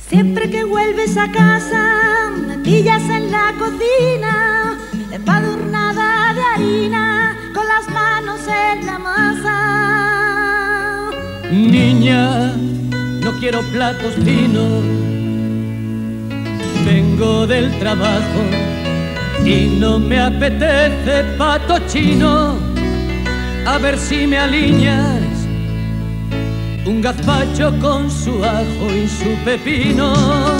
Siempre que vuelves a casa me pillas en la cocina, empadurnada de harina, con las manos en la masa. Niña, no quiero platos finos, vengo del trabajo y no me apetece pato chino. A ver si me alineas un gazpacho con su ajo y su pepino.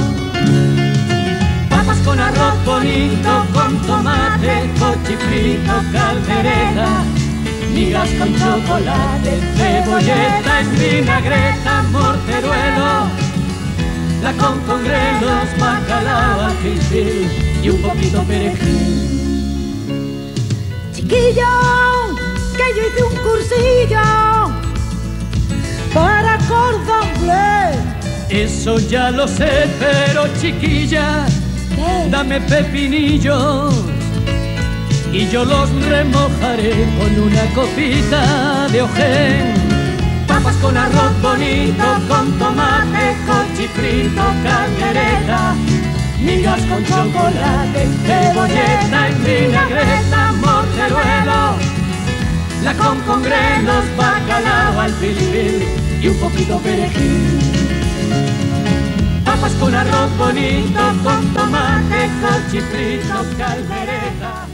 Papas con arroz bonito, con tomate, cochifrito, caldereta, migas con chocolate, cebolleta en vinagreta, morteruelo, la con grelos, bacalao, ají y un poquito perejil. Chiquillo, que yo hice un cursillo para cordon bleu. Eso ya lo sé, pero chiquilla, ¿qué? Dame pepinillos y yo los remojaré con una copita de ojén. Papas con arroz bonito, con tomate, cochifrito, caldereta, migas con chocolate, cebolleta en vinagreta, morteruelo, la con grelos, bacalao al pilpil y un poquito perejil. Papas con arroz bonito, con tomate, cochifrito, caldereta.